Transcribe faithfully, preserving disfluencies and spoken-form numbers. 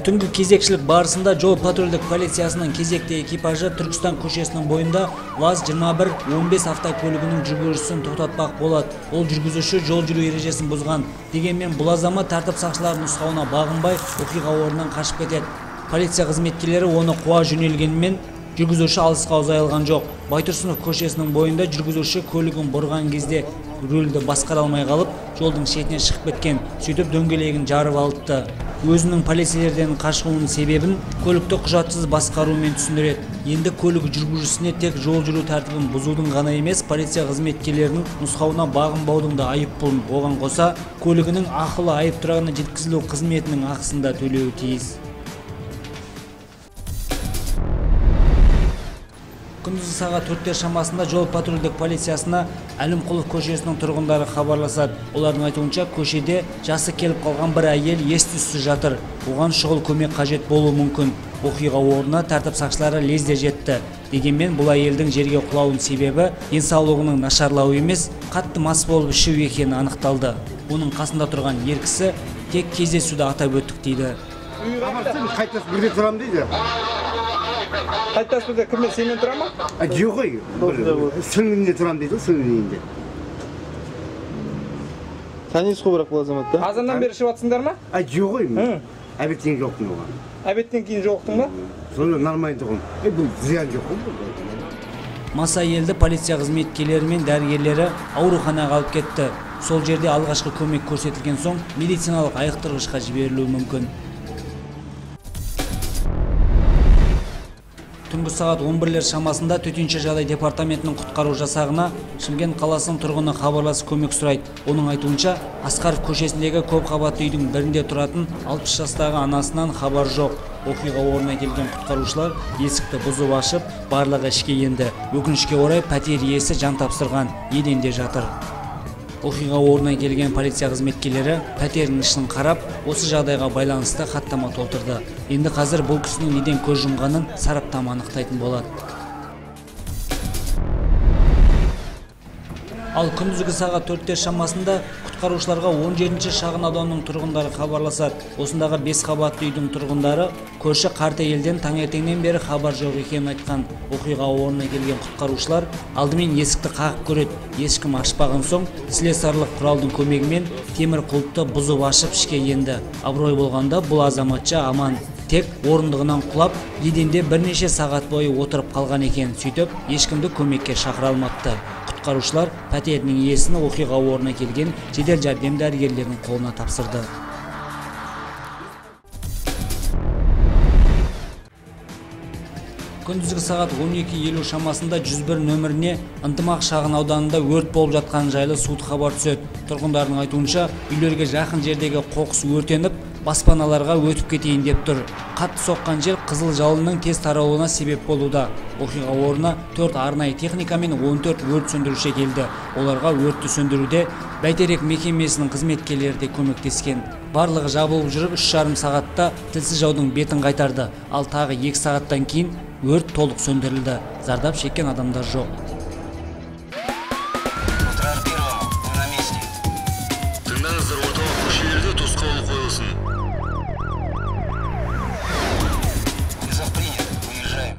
Түнгі кезекшілік барысында жол патрульдік полициясының кезекті экипажы Түркістан көшесінің бойында ВАЗ жиырма бір он бес автокөлігінің жүргізушісін тоқтатпақ болады. Ол жүргізуші жол жүру ережесін бұзған. Дегенмен бұл азамат тәртіп сақшыларының нұсқауына бағынбай оқиға орнынан қашып кетеді. Полиция қызметкерлері оны қуа жөнелгенмен жүргізуші алысқа ұзай алған жоқ. Байтұрсынов көшесінің бойында жүргізуші көлігін бұрған кезде рөлді басқара алмай қалып, жолдың шетіне шығып кеткен. Сөйтіп дөңгелегін жарып алыпты. Өзінің полицейлерден қашуының себебін көлікті құжатсыз басқарумен түсіндіреді. Енді көлік жүргізушісіне тек жол жүру тәртібін бұзудың ғана емес, полиция қызметкерлерінің нұсқауына бағынбаудың да айыппұлын, оған қоса көлігінің ақылы айып тұрағына жеткізілу қызметінің ақысын да төлеуі тиіс. Күндізгі сағат төрттер шамасында жол патрульдік полициясына Әлімқұлов көшесінің тұрғындары хабарласады. Олардың айтуынша, көшеде жасы келіп қалған бір әйел ес-түссіз жатыр. Оған шұғыл көмек қажет болуы мүмкін. Оқиға орнына тәртіп сақшылары лезде жетті. Дегенмен бұл әйелдің жерге құлауының себебі денсаулығының нашарлауы емес, қатты мас болып ішу екені анықталды. Оның қасында тұрған ер кісі тек кездесуді атап өттік дейді. Қайтасында кіммен сенімен тұра ма? Жоқ ой, сіңлімде тұрам дейді, сіңлімде. Танисыз ғой бірақ бұл азаматты? Азаннан бері ішіп атсыңдар ма? Жоқ ой, әбеттен жоқтың оған. Әбеттен кейін жоқтың ба? Сонда нормально тұғын. Бұл зиян жоқ қой. Мас әйелді полиция қызметкерлері мен дәрігерлері ауруханаға алып кетті. Сол жерде алғашқы көмек көрсетілген соң медициналық айықтырғышқа жіберілуі мүмкін. Түнгі сағат он бірлер шамасында төтенше жағдай департаментінің құтқару жасағына Шымкент қаласының тұрғыны хабарласып көмек сұрайды. Оның айтуынша, Асқаров көшесіндегі көп қабатты үйдің бірінде тұратын алпыс жастағы анасынан хабар жоқ. Оқиға орнына келген құтқарушылар есікті бұзып ашып, барлығы ішке енді. Өкінішке орай пәтер иесі жан тапсырған, еденде жатыр. Оқиға орнына келген полиция қызметкерлері пәтерінің ішін қарап, осы жағдайға байланысты хаттама толтырды. Енді қазір бұл кісінің неден көз жұмғанын сараптама анықтайтын болады. Ал күндізгі сағат төрттер шамасында құтқарушыларға он жетінші шағын ауданның тұрғындары хабарласады. Осындағы бес қабатты үйдің тұрғындары көрші қарт әйелден таңертеңнен бері хабар жоқ екенін айтқан. Оқиға орнына келген құтқарушылар алдымен есікті қағып көреді. Ешкім ашпаған соң слесарлық құралдың көмегімен темір құлыпты бұзып ашып ішке енді. Абырой болғанда бұл азаматша аман. Тек орындығынан құлап, еденде бірнеше сағат бойы отырып қалған екен. Сөйтіп, ешкімді көмекке шақыра алмапты. Құтқарушылар пәтерінің иесін оқиға орнына келген жедел жәрдем дәрігерлерінің қолына тапсырды. Күндізгі сағат он екі елу шамасында жүз бір нөміріне Ынтымақ шағын ауданында өрт болып жатқан жайлы суыт хабар түседі. Тұрғындардың айтуынша, үйлерге жақын жердегі қоқыс өртеніп, баспаналарға өтіп кетейін деп тұр. Қатты соққан жел қызыл жалынның тез таралуына себеп болуда. Оқиға орнына төрт арнайы техника мен он төрт өрт сөндіруші келді. Оларға өртті сөндіруде Бәйтерек мекемесінің қызметкерлері де көмектескен. Барлығы жабылып жүріп үш жарым сағатта тілсіз жаудың бетін қайтарды. Ал тағы екі сағаттан кейін өрт толық сөндірілді. Зардап шеккен адамдар жоқ.